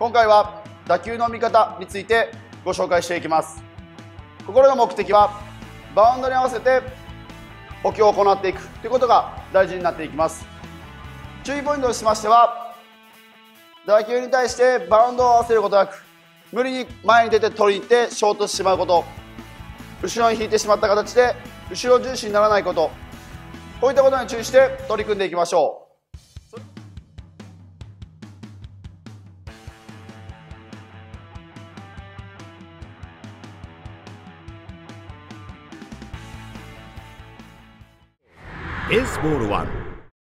今回は打球の見方についてご紹介していきます。ここの目的はバウンドに合わせて補強を行っていくということが大事になっていきます。注意ポイントとしましては、打球に対してバウンドを合わせることなく、無理に前に出て取りに行ってショートしてしまうこと、後ろに引いてしまった形で後ろ重心にならないこと、こういったことに注意して取り組んでいきましょう。ベースボール1